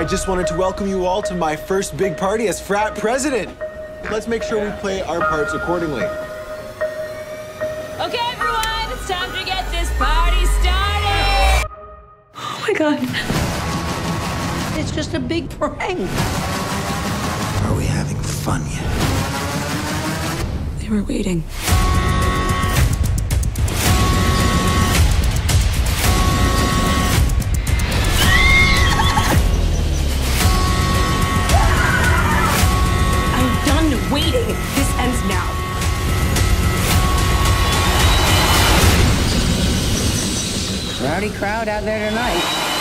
just wanted to welcome you all to my first big party as frat president. Let's make sure we play our parts accordingly. Okay, everyone, it's time to get this party started. Oh my God. It's just a big prank. Are we having fun yet? They were waiting. I'm done waiting. This ends now. Rowdy crowd out there tonight.